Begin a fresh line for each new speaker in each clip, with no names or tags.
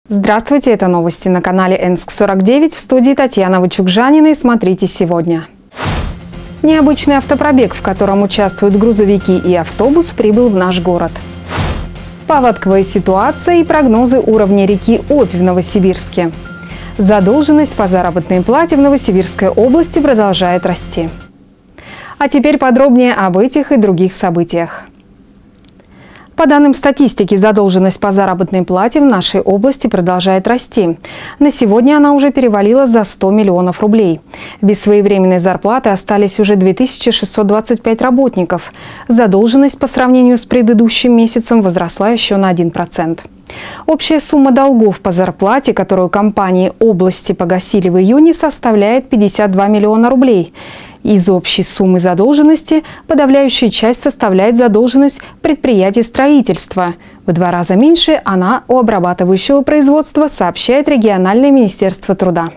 Здравствуйте, это новости на канале Энск-49, в студии Татьяна Вычугжанина, и смотрите сегодня. Необычный автопробег, в котором участвуют грузовики и автобус, прибыл в наш город. Паводковая ситуация и прогнозы уровня реки Обь в Новосибирске. Задолженность по заработной плате в Новосибирской области продолжает расти. А теперь подробнее об этих и других событиях. По данным статистики, задолженность по заработной плате в нашей области продолжает расти. На сегодня она уже перевалила за 100 миллионов рублей. Без своевременной зарплаты остались уже 2625 работников. Задолженность по сравнению с предыдущим месяцем возросла еще на 1%. Общая сумма долгов по зарплате, которую компании области погасили в июне, составляет 52 миллиона рублей. Из общей суммы задолженности подавляющая часть составляет задолженность предприятий строительства. В 2 раза меньше она у обрабатывающего производства, сообщает региональное министерство труда.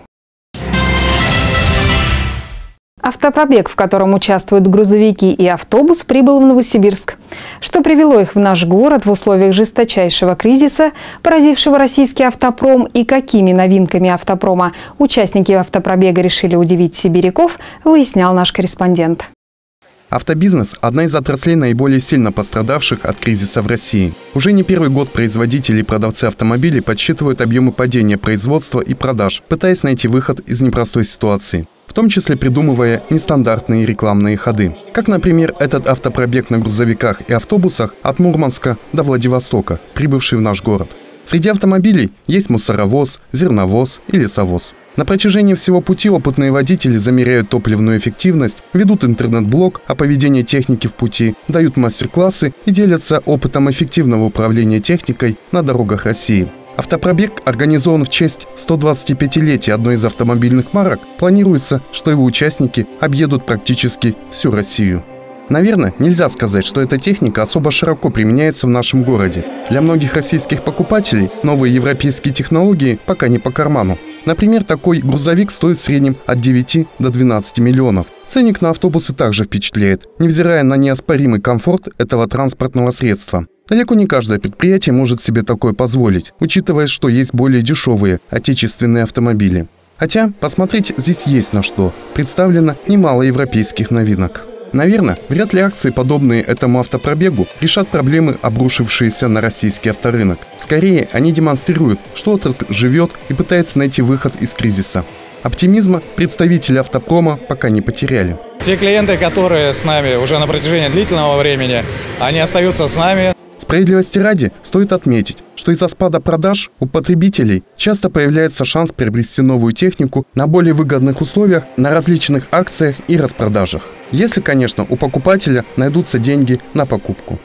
Автопробег, в котором участвуют грузовики и автобус, прибыл в Новосибирск. Что привело их в наш город в условиях жесточайшего кризиса, поразившего российский автопром, и какими новинками автопрома участники автопробега решили удивить сибиряков, выяснял наш корреспондент.
Автобизнес – одна из отраслей, наиболее сильно пострадавших от кризиса в России. Уже не первый год производители и продавцы автомобилей подсчитывают объемы падения производства и продаж, пытаясь найти выход из непростой ситуации, в том числе придумывая нестандартные рекламные ходы. Как, например, этот автопробег на грузовиках и автобусах от Мурманска до Владивостока, прибывший в наш город. Среди автомобилей есть мусоровоз, зерновоз и лесовоз. На протяжении всего пути опытные водители замеряют топливную эффективность, ведут интернет-блог о поведении техники в пути, дают мастер-классы и делятся опытом эффективного управления техникой на дорогах России. Автопробег организован в честь 125-летия одной из автомобильных марок. Планируется, что его участники объедут практически всю Россию. Наверное, нельзя сказать, что эта техника особо широко применяется в нашем городе. Для многих российских покупателей новые европейские технологии пока не по карману. Например, такой грузовик стоит в среднем от 9 до 12 миллионов. Ценник на автобусы также впечатляет, невзирая на неоспоримый комфорт этого транспортного средства. Далеко не каждое предприятие может себе такое позволить, учитывая, что есть более дешевые отечественные автомобили. Хотя, посмотреть здесь есть на что. Представлено немало европейских новинок. Наверное, вряд ли акции, подобные этому автопробегу, решат проблемы, обрушившиеся на российский авторынок. Скорее, они демонстрируют, что отрасль живет и пытается найти выход из кризиса. Оптимизма представители автопрома пока не потеряли.
Те клиенты, которые с нами уже на протяжении длительного времени, они остаются с нами.
Справедливости ради, стоит отметить, что из-за спада продаж у потребителей часто появляется шанс приобрести новую технику на более выгодных условиях на различных акциях и распродажах. Если, конечно, у покупателя найдутся деньги на покупку.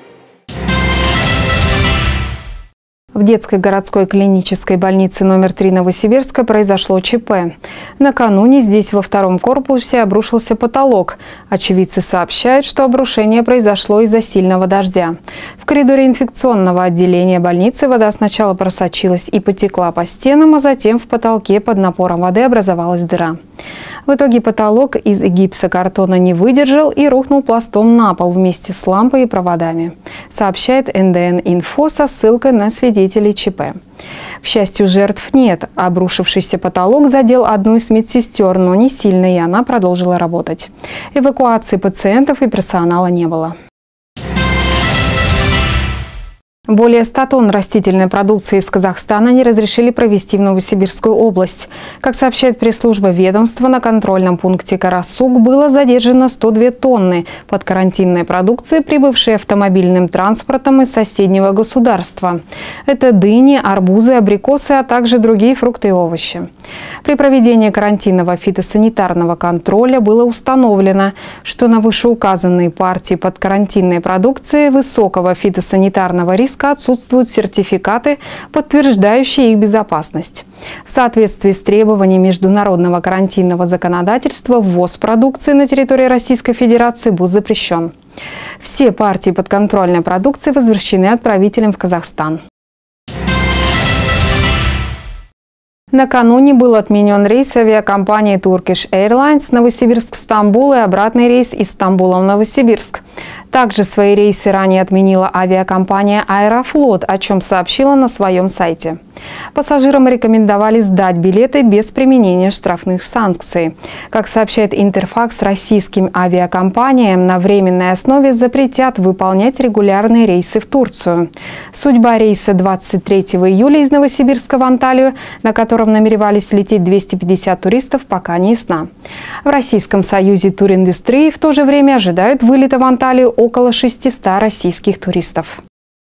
В детской городской клинической больнице номер 3 Новосибирска произошло ЧП. Накануне здесь во 2-м корпусе обрушился потолок. Очевидцы сообщают, что обрушение произошло из-за сильного дождя. В коридоре инфекционного отделения больницы вода сначала просочилась и потекла по стенам, а затем в потолке под напором воды образовалась дыра. В итоге потолок из гипсокартона не выдержал и рухнул пластом на пол вместе с лампой и проводами, сообщает НДН-Инфо со ссылкой на свидетелей ЧП. К счастью, жертв нет. Обрушившийся потолок задел одну из медсестер, но не сильно, и она продолжила работать. Эвакуации пациентов и персонала не было. Более 100 тонн растительной продукции из Казахстана не разрешили провезти в Новосибирскую область. Как сообщает пресс-служба ведомства, на контрольном пункте Карасук было задержано 102 тонны подкарантинной продукции, прибывшей автомобильным транспортом из соседнего государства. Это дыни, арбузы, абрикосы, а также другие фрукты и овощи. При проведении карантинного фитосанитарного контроля было установлено, что на вышеуказанные партии подкарантинной продукции высокого фитосанитарного риска отсутствуют сертификаты, подтверждающие их безопасность. В соответствии с требованиями международного карантинного законодательства ввоз продукции на территории Российской Федерации был запрещен. Все партии подконтрольной продукции возвращены отправителям в Казахстан. Накануне был отменен рейс авиакомпании Turkish Airlines Новосибирск-Стамбул и обратный рейс из Стамбула в Новосибирск. Также свои рейсы ранее отменила авиакомпания «Аэрофлот», о чем сообщила на своем сайте. Пассажирам рекомендовали сдать билеты без применения штрафных санкций. Как сообщает Интерфакс, российским авиакомпаниям на временной основе запретят выполнять регулярные рейсы в Турцию. Судьба рейса 23 июля из Новосибирска в Анталию, на котором намеревались лететь 250 туристов, пока не ясна. В Российском союзе туриндустрии в то же время ожидают вылета в Анталию около 600 российских туристов.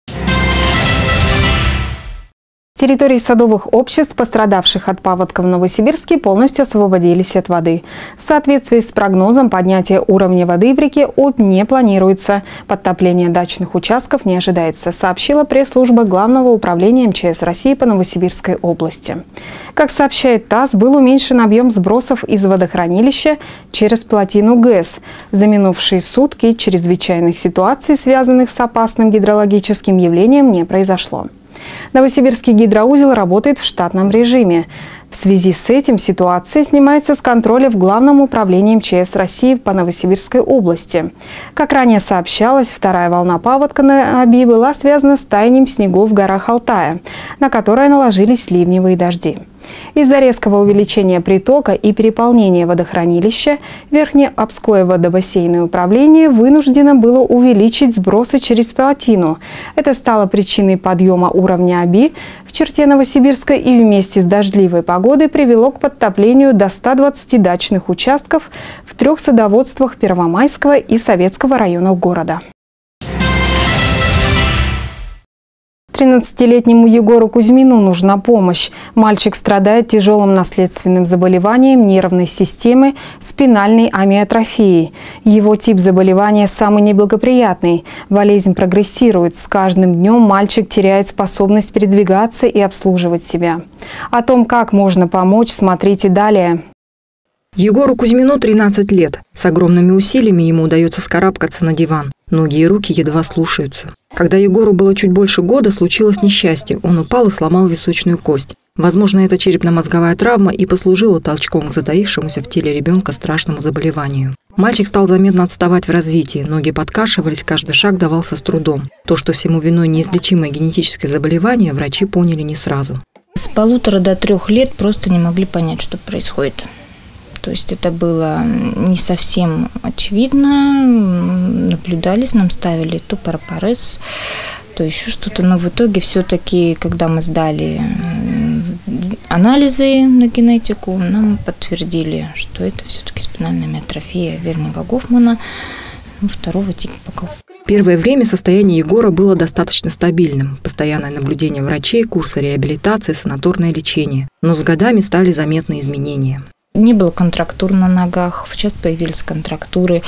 Территории садовых обществ, пострадавших от паводка в Новосибирске, полностью освободились от воды. В соответствии с прогнозом, поднятие уровня воды в реке Обь не планируется. Подтопление дачных участков не ожидается, сообщила пресс-служба Главного управления МЧС России по Новосибирской области. Как сообщает ТАСС, был уменьшен объем сбросов из водохранилища через плотину ГЭС. За минувшие сутки чрезвычайных ситуаций, связанных с опасным гидрологическим явлением, не произошло. Новосибирский гидроузел работает в штатном режиме. В связи с этим ситуация снимается с контроля в Главном управлении МЧС России по Новосибирской области. Как ранее сообщалось, вторая волна паводка на Оби была связана с таянием снегов в горах Алтая, на которые наложились ливневые дожди. Из-за резкого увеличения притока и переполнения водохранилища Верхнеобское водобассейное управление вынуждено было увеличить сбросы через плотину. Это стало причиной подъема уровня Оби в черте Новосибирска и вместе с дождливой погодой привело к подтоплению до 120 дачных участков в 3 садоводствах Первомайского и Советского районов города. 13-летнему Егору Кузьмину нужна помощь. Мальчик страдает тяжелым наследственным заболеванием нервной системы спинальной амиотрофией. Его тип заболевания самый неблагоприятный. Болезнь прогрессирует. С каждым днем мальчик теряет способность передвигаться и обслуживать себя. О том, как можно помочь, смотрите далее.
Егору Кузьмину 13 лет. С огромными усилиями ему удается вскарабкаться на диван. Ноги и руки едва слушаются. Когда Егору было чуть больше года, случилось несчастье. Он упал и сломал височную кость. Возможно, это черепно-мозговая травма и послужила толчком к затаившемуся в теле ребенка страшному заболеванию. Мальчик стал заметно отставать в развитии. Ноги подкашивались, каждый шаг давался с трудом. То, что всему виной неизлечимое генетическое заболевание, врачи поняли не сразу.
С 1,5 до 3 лет просто не могли понять, что происходит. То есть это было не совсем очевидно, наблюдались, нам ставили то парапарез, то еще что-то. Но в итоге все-таки, когда мы сдали анализы на генетику, нам подтвердили, что это все-таки спинальная амиотрофия Вернига Гофмана 2-го типа.
Первое время состояние Егора было достаточно стабильным. Постоянное наблюдение врачей, курсы реабилитации, санаторное лечение. Но с годами стали заметны изменения.
Не было контрактур на ногах, сейчас появились контрактуры,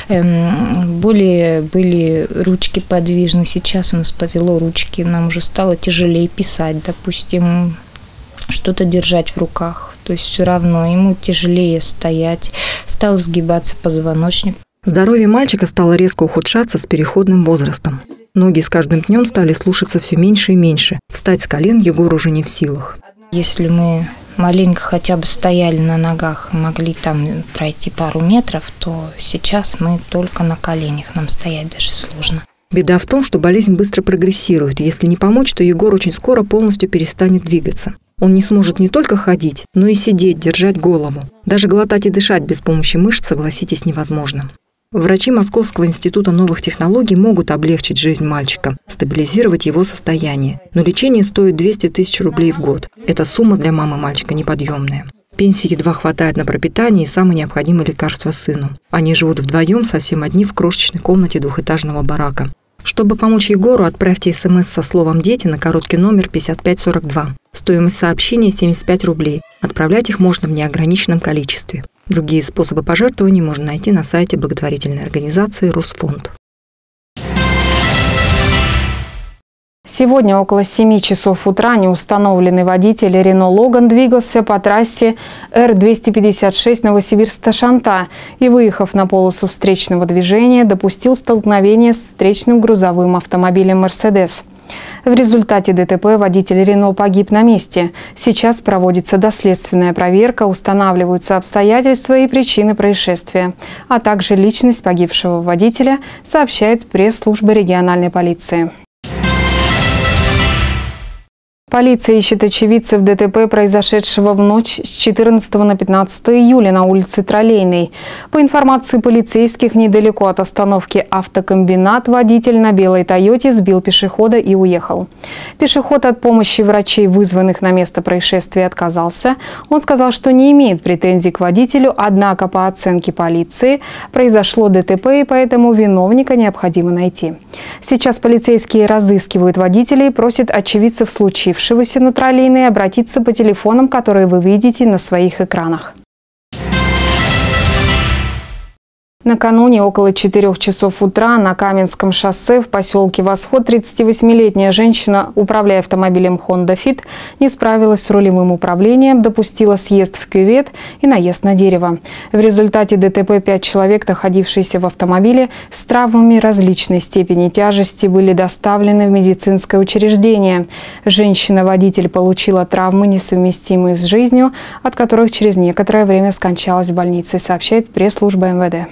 более были ручки подвижны, сейчас у нас повело ручки, нам уже стало тяжелее писать, допустим, что-то держать в руках, то есть все равно ему тяжелее стоять, стал сгибаться позвоночник.
Здоровье мальчика стало резко ухудшаться с переходным возрастом. Ноги с каждым днем стали слушаться все меньше и меньше. Встать с колен Егор уже не в силах.
Если мы маленько хотя бы стояли на ногах и могли там пройти пару метров, то сейчас мы только на коленях, нам стоять даже сложно.
Беда в том, что болезнь быстро прогрессирует. Если не помочь, то Егор очень скоро полностью перестанет двигаться. Он не сможет не только ходить, но и сидеть, держать голову. Даже глотать и дышать без помощи мышц, согласитесь, невозможно. Врачи Московского института новых технологий могут облегчить жизнь мальчика, стабилизировать его состояние. Но лечение стоит 200 тысяч рублей в год. Эта сумма для мамы мальчика неподъемная. Пенсии едва хватает на пропитание и самое необходимое лекарство сыну. Они живут вдвоем, совсем одни в крошечной комнате двухэтажного барака. Чтобы помочь Егору, отправьте СМС со словом «Дети» на короткий номер 5542. Стоимость сообщения 75 рублей. Отправлять их можно в неограниченном количестве. Другие способы пожертвований можно найти на сайте благотворительной организации «Русфонд».
Сегодня около 7 часов утра неустановленный водитель Рено Логан двигался по трассе Р-256 Новосибирск-Ташанта и, выехав на полосу встречного движения, допустил столкновение с встречным грузовым автомобилем «Мерседес». В результате ДТП водитель Рено погиб на месте. Сейчас проводится доследственная проверка, устанавливаются обстоятельства и причины происшествия, а также личность погибшего водителя, сообщает пресс-служба региональной полиции. Полиция ищет очевидцев ДТП, произошедшего в ночь с 14 на 15 июля на улице Троллейной. По информации полицейских, недалеко от остановки «Автокомбинат» водитель на белой «Тойоте» сбил пешехода и уехал. Пешеход от помощи врачей, вызванных на место происшествия, отказался. Он сказал, что не имеет претензий к водителю, однако по оценке полиции произошло ДТП, и поэтому виновника необходимо найти. Сейчас полицейские разыскивают водителей и просят очевидцев случившегося на Троллейной обратиться по телефонам, которые вы видите на своих экранах. Накануне около 4 часов утра на Каменском шоссе в поселке Восход 38-летняя женщина, управляя автомобилем Honda Fit, не справилась с рулевым управлением, допустила съезд в кювет и наезд на дерево. В результате ДТП 5 человек, находившиеся в автомобиле, с травмами различной степени тяжести были доставлены в медицинское учреждение. Женщина-водитель получила травмы, несовместимые с жизнью, от которых через некоторое время скончалась в больнице, сообщает пресс-служба МВД.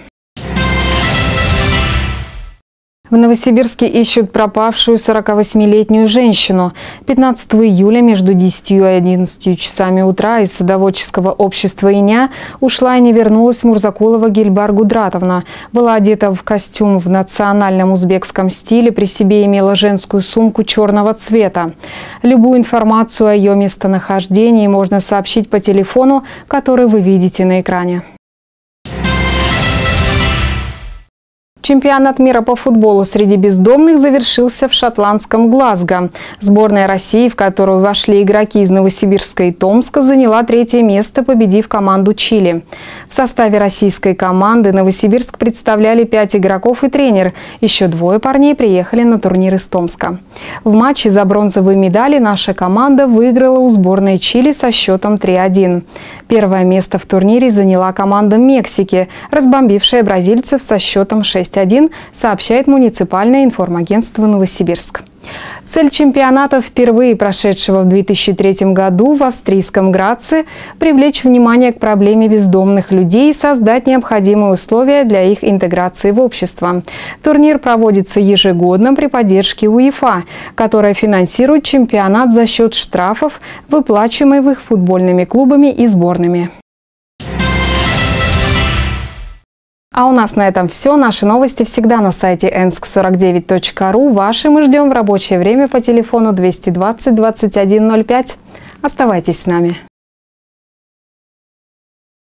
В Новосибирске ищут пропавшую 48-летнюю женщину. 15 июля между 10 и 11 часами утра из садоводческого общества «Иня» ушла и не вернулась Мурзакулова Гильбар Гудратовна. Была одета в костюм в национальном узбекском стиле, при себе имела женскую сумку черного цвета. Любую информацию о ее местонахождении можно сообщить по телефону, который вы видите на экране. Чемпионат мира по футболу среди бездомных завершился в шотландском Глазго. Сборная России, в которую вошли игроки из Новосибирска и Томска, заняла 3-е место, победив команду Чили. В составе российской команды Новосибирск представляли 5 игроков и тренер. Еще 2 парней приехали на турнир из Томска. В матче за бронзовые медали наша команда выиграла у сборной Чили со счетом 3-1. Первое место в турнире заняла команда Мексики, разбомбившая бразильцев со счетом 6-1, сообщает муниципальное информагентство «Новосибирск». Цель чемпионата, впервые прошедшего в 2003 году в австрийском Граце, привлечь внимание к проблеме бездомных людей и создать необходимые условия для их интеграции в общество. Турнир проводится ежегодно при поддержке УЕФА, которая финансирует чемпионат за счет штрафов, выплачиваемых футбольными клубами и сборными. А у нас на этом все. Наши новости всегда на сайте ensk49.ru. Ваши мы ждем в рабочее время по телефону 220 21 05. Оставайтесь с нами.